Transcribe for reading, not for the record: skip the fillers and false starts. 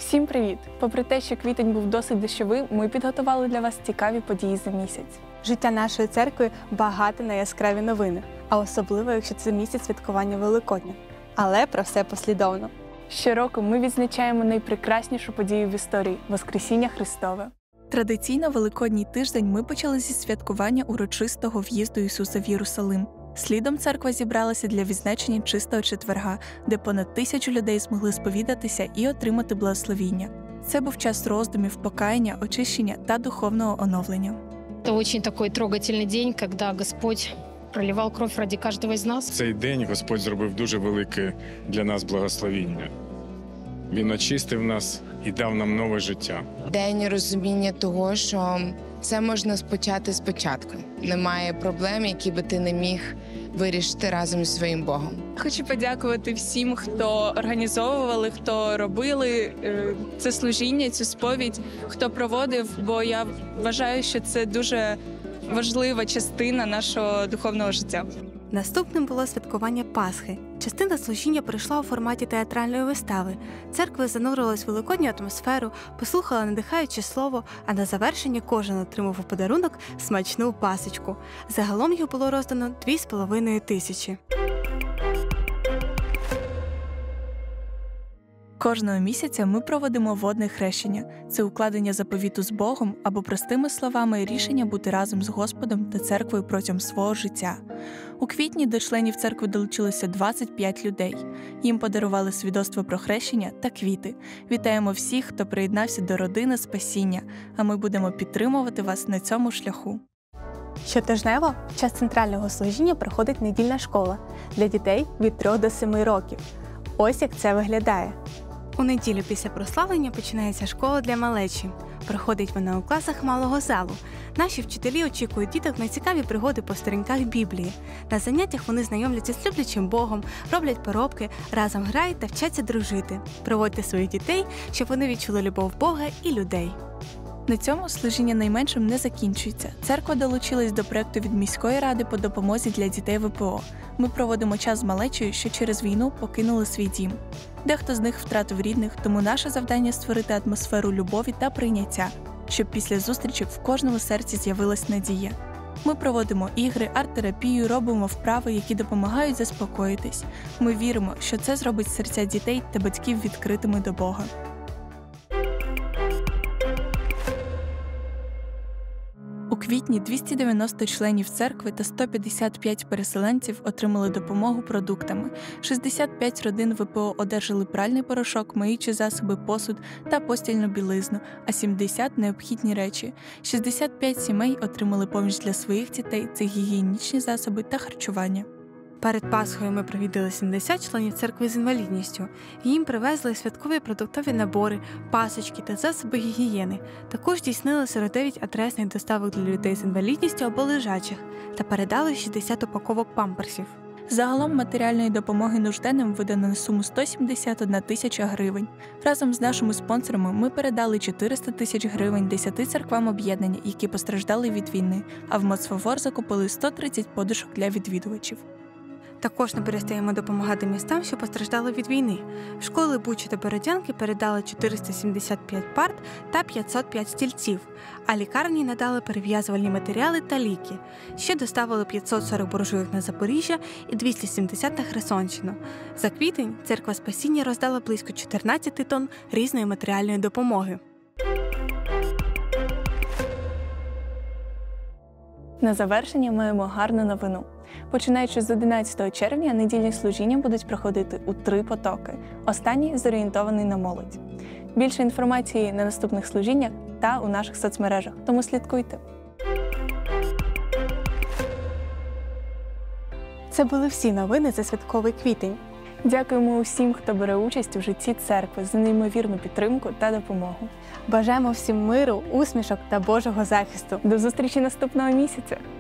Всім привіт! Попри те, що квітень був досить дощовий, ми підготували для вас цікаві події за місяць. Життя нашої церкви багате на яскраві новини, а особливо, якщо це місяць святкування Великодня. Але про все послідовно. Щороку ми відзначаємо найпрекраснішу подію в історії – Воскресіння Христове. Традиційно Великодній тиждень ми почали зі святкування урочистого в'їзду Ісуса в Єрусалим. Слідом церква зібралася для відзначення Чистого четверга, де понад 1000 людей змогли сповідатися і отримати благословіння. Це був час роздумів, покаяння, очищення та духовного оновлення. Це дуже такий трогательний день, коли Господь проливав кров ради кожного з нас. В цей день Господь зробив дуже велике для нас благословіння. Він очистив нас і дав нам нове життя. День розуміння того, що все можна почати спочатку. Немає проблем, які би ти не міг вирішити разом зі своїм Богом. Хочу подякувати всім, хто організовували, хто робили це служіння, цю сповідь, хто проводив, бо я вважаю, що це дуже важлива частина нашого духовного життя. Наступним було святкування Пасхи. Частина служіння пройшла у форматі театральної вистави. Церква занурилась в великодню атмосферу, послухала надихаюче слово, а на завершення кожен отримав у подарунок смачну пасочку. Загалом їх було роздано 2500. Кожного місяця ми проводимо водне хрещення. Це укладення заповіту з Богом або, простими словами, рішення бути разом з Господом та церквою протягом свого життя. У квітні до членів церкви долучилося 25 людей. Їм подарували свідоцтво про хрещення та квіти. Вітаємо всіх, хто приєднався до родини спасіння, а ми будемо підтримувати вас на цьому шляху. Щотижнево в час центрального служіння проходить недільна школа для дітей від 3 до 7 років. Ось як це виглядає. У неділю після прославлення починається школа для малечі. Проходить вона у класах малого залу. Наші вчителі очікують діток на цікаві пригоди по сторінках Біблії. На заняттях вони знайомляться з люблячим Богом, роблять поробки, разом грають та вчаться дружити. Проводьте своїх дітей, щоб вони відчули любов Бога і людей. На цьому служіння найменшим не закінчується. Церква долучилась до проєкту від міської ради по допомозі для дітей ВПО. Ми проводимо час з малечею, що через війну покинули свій дім. Дехто з них втратив рідних, тому наше завдання – створити атмосферу любові та прийняття, щоб після зустрічі в кожному серці з'явилась надія. Ми проводимо ігри, арт-терапію, робимо вправи, які допомагають заспокоїтись. Ми віримо, що це зробить серця дітей та батьків відкритими до Бога. У квітні 290 членів церкви та 155 переселенців отримали допомогу продуктами. 65 родин ВПО одержали пральний порошок, миючі засоби, посуд та постільну білизну, а 70 – необхідні речі. 65 сімей отримали поміч для своїх дітей – це гігієнічні засоби та харчування. Перед Пасхою ми провідали 70 членів церкви з інвалідністю. Їм привезли святкові продуктові набори, пасочки та засоби гігієни. Також здійснили 49 адресних доставок для людей з інвалідністю або лежачих та передали 60 упаковок памперсів. Загалом матеріальної допомоги нужденним видано на суму 171 тисяча гривень. Разом з нашими спонсорами ми передали 400 тисяч гривень 10 церквам об'єднання, які постраждали від війни, а в Моцфавор закупили 130 подушок для відвідувачів. Також не перестаємо допомагати містам, що постраждали від війни. В школи Бучі та Бородянки передали 475 парт та 505 стільців, а лікарні надали перев'язувальні матеріали та ліки. Ще доставили 540 буржуйок на Запоріжжя і 270 на Херсонщину. За квітень церква спасіння роздала близько 14 тонн різної матеріальної допомоги. На завершення маємо гарну новину. Починаючи з 11 червня, недільні служіння будуть проходити у 3 потоки. Останній зорієнтований на молодь. Більше інформації на наступних служіннях та у наших соцмережах, тому слідкуйте. Це були всі новини за святковий квітень. Дякуємо усім, хто бере участь у житті церкви, за неймовірну підтримку та допомогу. Бажаємо всім миру, усмішок та Божого захисту. До зустрічі наступного місяця!